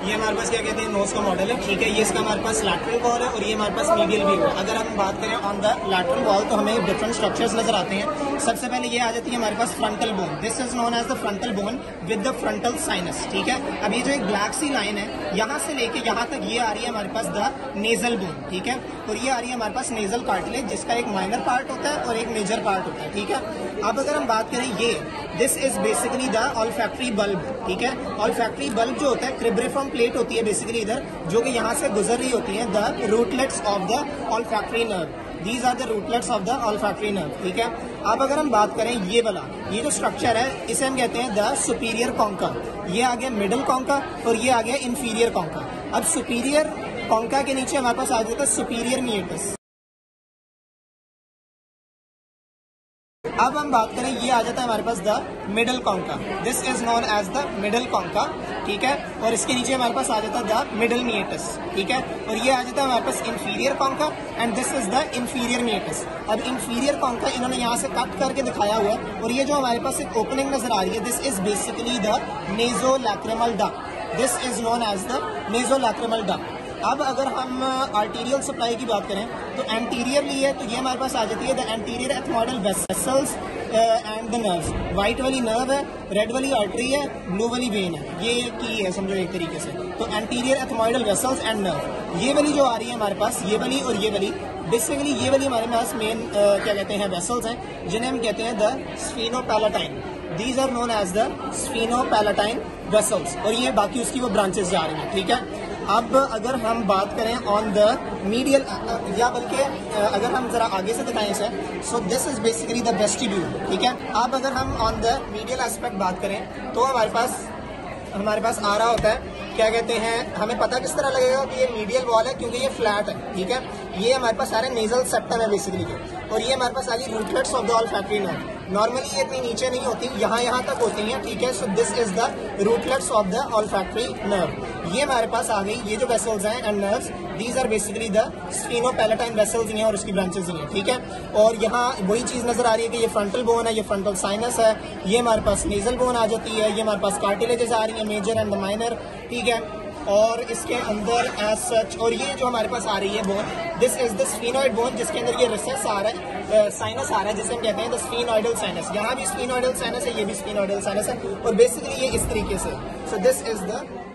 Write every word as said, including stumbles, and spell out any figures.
ये हमारे पास क्या कहते हैं नोज का मॉडल है, ठीक है। ये इसका हमारे पास लैटरल वॉल है और ये हमारे पास मीडियल व्यू है। अगर हम बात करें ऑन द लैटरल वॉल तो हमें डिफरेंट स्ट्रक्चर्स नजर आते हैं। सबसे पहले ये आ जाती है हमारे पास frontal bone. This is known as the frontal bone with the frontal sinus, ठीक है। अब ये जो एक ब्लैक सी लाइन है यहाँ से लेके यहाँ तक ये आ रही है हमारे पास द नेजल बोन, ठीक है। और ये आ रही है हमारे पास नेजल कार्टिलेज, जिसका एक माइनर पार्ट होता है और एक मेजर पार्ट होता है, ठीक है। अब अगर हम बात करें ये this is basically the olfactory bulb, ठीक है। ऑल्फैक्टरी बल्ब जो होता है क्रिब्रिफॉर्म प्लेट होती है बेसिकली इधर, जो कि यहाँ से गुजर रही होती है the rootlets of the olfactory nerve. These are the rootlets of the olfactory nerve, ठीक है। अब अगर हम बात करें ये वाला, ये जो स्ट्रक्चर है इसे हम कहते हैं द सुपीरियर कॉन्का। ये आ गया मिडिल कॉन्का और ये आ गया इंफीरियर कॉन्का। अब सुपीरियर कॉन्का के नीचे हमारे पास आ जाता है सुपीरियर मीएटस। अब हम बात करें ये आ जाता है हमारे पास the middle concha. This is known as the middle concha, ठीक है। और इसके नीचे हमारे पास आ जाता है द मिडल मीएटस, ठीक है। और ये आ जाता है हमारे पास inferior concha and this is the inferior meatus. अब इंफीरियर कॉन्का इन्होंने यहाँ से कट करके दिखाया हुआ है और ये जो हमारे पास एक ओपनिंग नजर आ रही है this is basically the nasolacrimal duct. This is known as the nasolacrimal duct. अब अगर हम आर्टीरियल सप्लाई की बात करें तो एंटीरियरली है तो ये हमारे पास आ जाती है the anterior ethmoidal vessels and the nerves. White वाली नर्व है, रेड वाली आर्टरी है, ब्लू वाली वेन है, ये की है समझो एक तरीके से। तो anterior ethmoidal vessels and nerve, ये वाली जो आ रही है हमारे पास, ये वाली और ये वाली, बेसिकली ये वाली हमारे पास मेन uh, क्या कहते हैं वेसल्स हैं जिन्हें हम कहते हैं the sphenopalatine. These are known as the sphenopalatine vessels और ये बाकी उसकी वो ब्रांचेस जा रही हैं, ठीक है। अब अगर हम बात करें ऑन द मीडियल या बल्कि अगर हम जरा आगे से दिखाएं इसे, so this is basically the vestibule, ठीक है। अब अगर हम ऑन द मीडियल एस्पेक्ट बात करें तो हमारे पास हमारे पास आ रहा होता है क्या कहते हैं, हमें पता किस तरह लगेगा कि ये मीडियल वॉल है क्योंकि ये फ्लैट है, ठीक है। ये हमारे पास सारे नेजल सेप्टम है बेसिकली के, और ये हमारे पास सारी rootlets of the olfactory nerve. Normally ये इतनी नीचे नहीं होती, यहाँ यहाँ तक होती हैं, ठीक है। So this is the rootlets of the olfactory nerve. ये हमारे पास आ गई ये जो वेसल्स हैं and nerves, these are basically the sphenopalatine vessels ही हैं और उसकी ब्रांचेस ही हैं, ठीक है। और यहाँ वही चीज नजर आ रही है कि ये फ्रंटल बोन है, ये फ्रंटल साइनस है, ये हमारे पास नेजल बोन आ जाती है, ये हमारे पास कार्टिलेजेस आ रही है मेजर एंड द माइनर, ठीक है। और इसके अंदर एज सच, और ये जो हमारे पास आ रही है bone, this is the sphenoid bone, जिसके अंदर ये रिसेस आ रहा है, साइनस आ रहा है, जिसे हम कहते हैं द स्फीनोइडल साइनस। यहाँ भी स्फीनोइडल साइनस है, ये भी स्फीनोइडल साइनस है, और बेसिकली ये इस तरीके से। सो दिस इज द